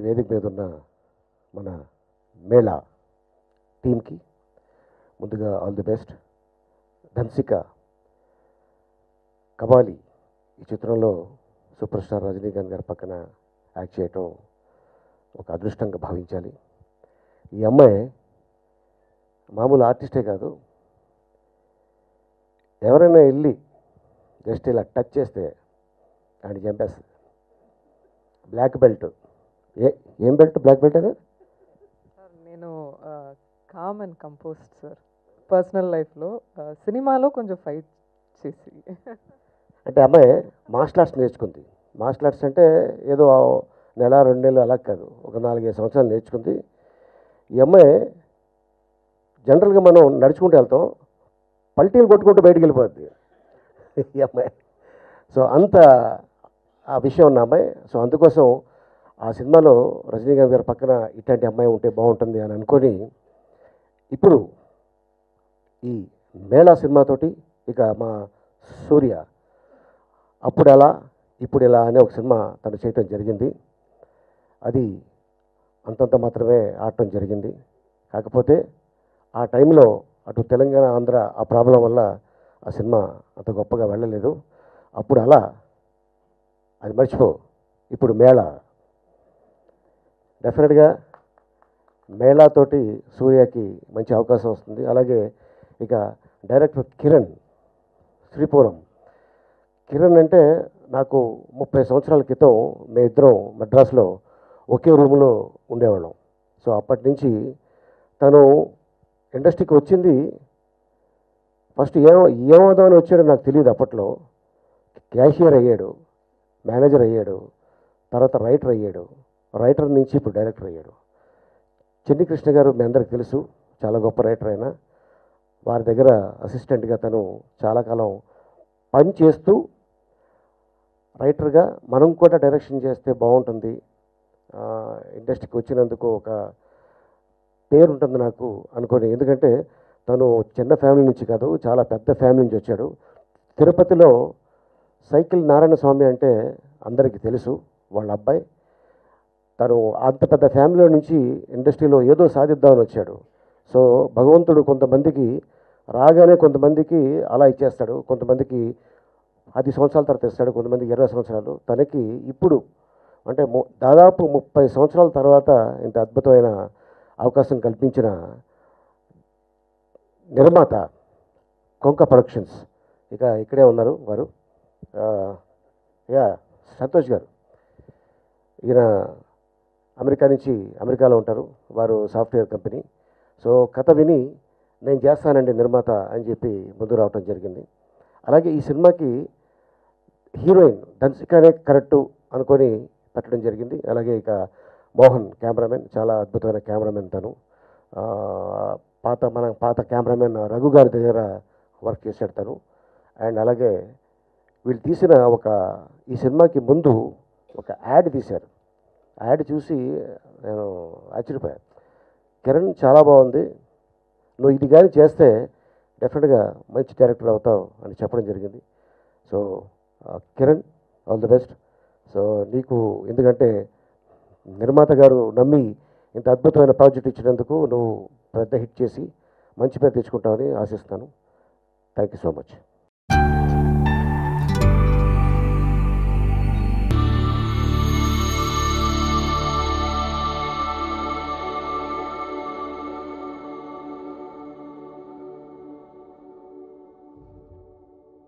వేదిక మీద ఉన్న మన మేళా టీమ్కి ముందుగా all the best. Dhansika Kabali ఈ చిత్రంలో సూపర్ స్టార్ రజనీకాంత్ గారి పక్కన యాక్ట్ చేయటం ఒక అదృష్టంగా భావించాలి. ఈ అమ్మాయి మామూలు ఆర్టిస్టే కాదు, ఎవరైనా వెళ్ళి జస్ట్ ఇలా టచ్ చేస్తే ఆయన చంపేస్తుంది. Black belt. ఏం బెల్ట్? బ్లాక్ బెల్ట్ అనే సార్ నేను calm and composed sir. Personal లైఫ్లో సినిమాలో కొంచెం ఫైట్ చేసి అంటే అమ్మాయి మార్షల్ ఆర్ట్స్ నేర్చుకుంది. మార్షల్ ఆర్ట్స్ అంటే ఏదో నెల 2 నెలలు అలా కాదు, ఒక 4-5 సంవత్సరాలు నేర్చుకుంది. ఈ అమ్మాయి జనరల్గా మనం నడుచుకుంటూ వెళ్తాం, పల్టీలు కొట్టుకుంటూ బయటికి వెళ్ళిపోద్ది ఈ అమ్మాయి. సో అంత ఆ విషయం ఉన్న అమ్మాయి. సో అందుకోసం ఆ సినిమాలో రజనీకాంత్ గారి పక్కన ఇట్లాంటి అమ్మాయి ఉంటే బాగుంటుంది అని అనుకొని ఇప్పుడు ఈ మేళా సినిమాతోటి ఇక మా సూర్య అప్పుడు ఎలా ఇప్పుడు ఎలా అనే ఒక సినిమా తను చేయటం జరిగింది. అది అంతంత మాత్రమే ఆడటం జరిగింది. కాకపోతే ఆ టైంలో అటు తెలంగాణ ఆంధ్ర ఆ ప్రాబ్లం వల్ల ఆ సినిమా అంత గొప్పగా వెళ్ళలేదు. అప్పుడు అలా అది మర్చిపో. ఇప్పుడు మేళా డెఫినెట్గా మేళాతోటి సూర్యకి మంచి అవకాశం వస్తుంది. అలాగే ఇక డైరెక్టర్ కిరణ్ శ్రీపురం. కిరణ్ అంటే నాకు 30 సంవత్సరాల క్రితం మేమిద్దరం మద్రాసులో ఒకే రూమ్లో ఉండేవాళ్ళం. సో అప్పటి నుంచి తను ఇండస్ట్రీకి వచ్చింది. ఫస్ట్ ఏమవుదామని వచ్చాడో నాకు తెలియదు. అప్పట్లో క్యాషియర్ అయ్యాడు, మేనేజర్ అయ్యాడు, తర్వాత రైటర్ అయ్యాడు, రైటర్ నుంచి ఇప్పుడు డైరెక్టర్ అయ్యాడు. చెన్ని కృష్ణ గారు మీ అందరికి తెలుసు, చాలా గొప్ప రైటర్ అయినా. వారి దగ్గర అసిస్టెంట్గా తను చాలా కాలం పని చేస్తూ రైటర్గా మనం కూడా డైరెక్షన్ చేస్తే బాగుంటుంది, ఇండస్ట్రీకి వచ్చినందుకు ఒక పేరు ఉంటుంది నాకు అనుకొని. ఎందుకంటే తను చిన్న ఫ్యామిలీ నుంచి కాదు, చాలా పెద్ద ఫ్యామిలీ నుంచి వచ్చాడు. తిరుపతిలో సైకిల్ నారాయణ స్వామి అంటే అందరికీ తెలుసు, వాళ్ళ అబ్బాయి. తను అంత పెద్ద ఫ్యామిలీ నుంచి ఇండస్ట్రీలో ఏదో సాధిద్దామని వచ్చాడు. సో భగవంతుడు కొంతమందికి రాగానే కొంతమందికి అలా ఇచ్చేస్తాడు, కొంతమందికి 10 సంవత్సరాల తర్వాత ఇస్తాడు, కొంతమందికి 20 సంవత్సరాలు. తనకి ఇప్పుడు అంటే దాదాపు 30 సంవత్సరాల తర్వాత ఇంత అద్భుతమైన అవకాశం కల్పించిన నిర్మాత కొంక ప్రొడక్షన్స్. ఇక ఇక్కడే ఉన్నారు వారు, సంతోష్ గారు. ఈయన అమెరికాలో ఉంటారు, వారు సాఫ్ట్వేర్ కంపెనీ. సో కథ విని నేను చేస్తానండి నిర్మాత అని చెప్పి ముందు రావటం జరిగింది. అలాగే ఈ సినిమాకి హీరోయిన్ ధన్సికనే కరెక్టు అనుకొని పెట్టడం జరిగింది. అలాగే ఇక మోహన్ కెమెరామెన్, చాలా అద్భుతమైన కెమెరామెన్ తను. పాత కెమెరామెన్ రఘు గారి దగ్గర వర్క్ చేశాడు తను. అండ్ అలాగే వీళ్ళు తీసిన ఈ సినిమాకి ముందు ఒక యాడ్ తీశారు. యాడ్ చూసి నేను ఆశ్చర్యపోయాను. కిరణ్ చాలా బాగుంది, నువ్వు ఇది కానీ చేస్తే డెఫినెట్గా మంచి డైరెక్టర్ అవుతావు అని చెప్పడం జరిగింది. So Kiran, all the best. So నీకు ఎందుకంటే నిర్మాత గారు నమ్మి ఇంత అద్భుతమైన ప్రాజెక్ట్ ఇచ్చినందుకు నువ్వు పెద్ద హిట్ చేసి మంచి పేరు తెచ్చుకుంటావని ఆశిస్తాను. Thank you so much.